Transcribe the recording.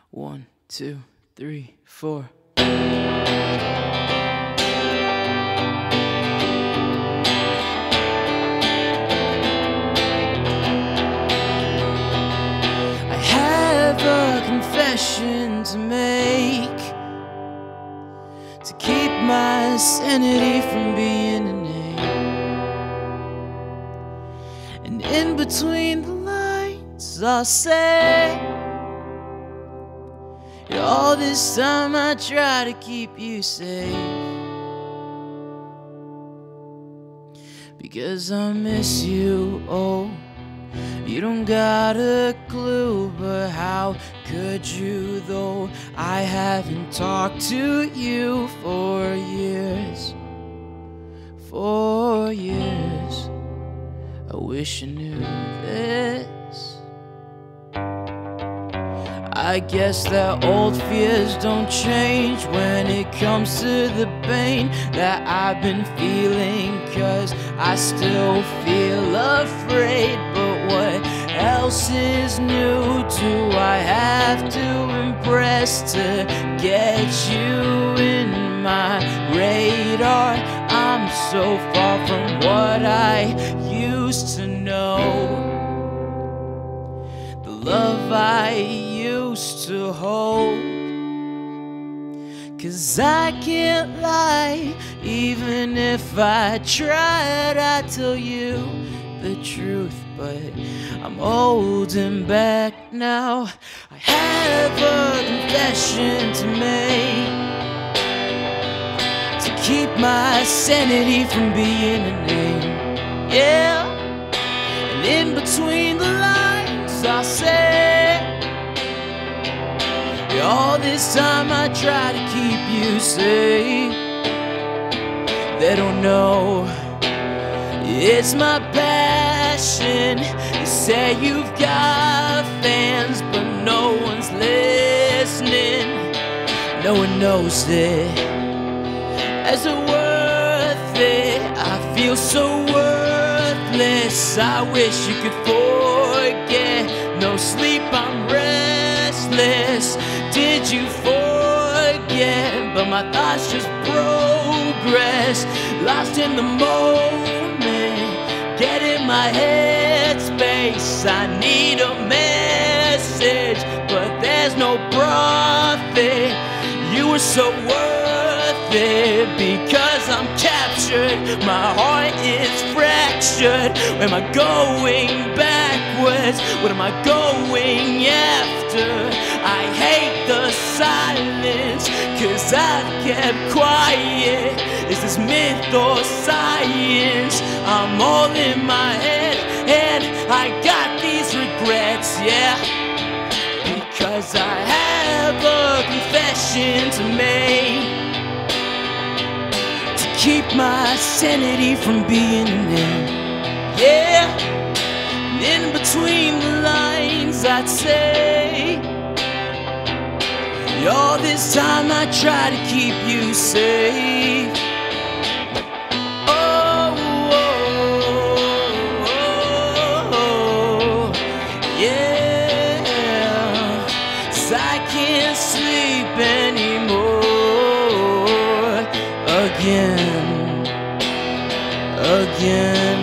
1, 2, 3, 4. I have a confession to make, to keep my sanity from being a name. And in between the lines I'll say, all this time I try to keep you safe, because I miss you. Oh, you don't got a clue, but how could you, though I haven't talked to you for years. For years, I wish I knew this. I guess that old fears don't change when it comes to the pain that I've been feeling, 'cause I still feel afraid. But what else is new? Do I have to impress to get you in my radar? I'm so far from what I used to know, the love I used to hold. 'Cause I can't lie, even if I tried. I'd tell you the truth, but I'm holding back now. I have a confession to make, to keep my sanity from being a name. Yeah, and in between the lines I'll say, all this time I try to keep you safe. They don't know it's my passion. You say you've got fans, but no one's listening. No one knows it. Is it worth it? I feel so worthless. I wish you could forget. No sleep, I'm restless. Did you forget? But my thoughts just progress, lost in the moment. Get in my headspace. I need a message, but there's no profit. You were so worth it, because I'm captured. My heart is fractured. Where am I going backwards? What am I going after? I hate the silence, 'cause I've kept quiet. Is this myth or science? I'm all in my head, and I got these regrets, yeah, because I have a confession to make, to keep my sanity from being a name. Yeah, and in between the lines I'd say, all this time I try to keep you safe. Oh, oh, oh, oh, yeah, 'cause I can't sleep anymore. Again.